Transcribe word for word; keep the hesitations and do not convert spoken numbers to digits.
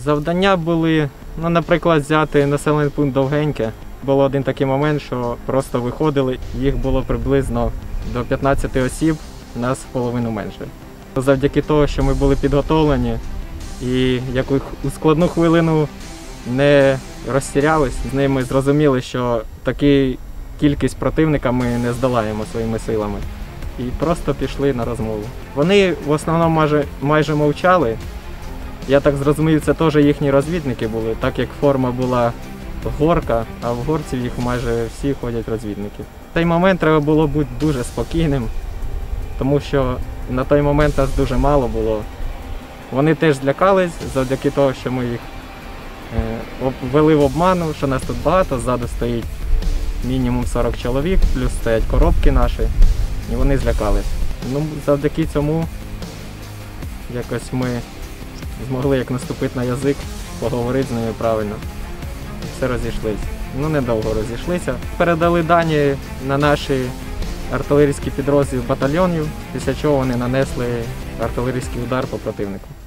Завдання були, ну, наприклад, взяти населений пункт Довгеньке. Було один такий момент, що просто виходили, їх було приблизно до п'ятнадцяти осіб, нас в половину менше. Завдяки того, що ми були підготовлені і яку у складну хвилину не розтірялись, з ними зрозуміли, що таку кількість противника ми не здолаємо своїми силами. І просто пішли на розмову. Вони в основному майже, майже мовчали. Я так зрозумів, це теж їхні розвідники були, так як форма була горка, а в горці їх майже всі ходять розвідники. В той момент треба було бути дуже спокійним, тому що на той момент нас дуже мало було. Вони теж злякались завдяки того, що ми їх ввели в обману, що нас тут багато, ззаду стоїть мінімум сорок чоловік, плюс стоять коробки наші, і вони злякались. Ну, завдяки цьому якось ми змогли як наступити на язик, поговорити з ними правильно. І все розійшлися. Ну, недовго розійшлися. Передали дані на наші артилерійські підрозділи батальйонів, після чого вони нанесли артилерійський удар по противнику.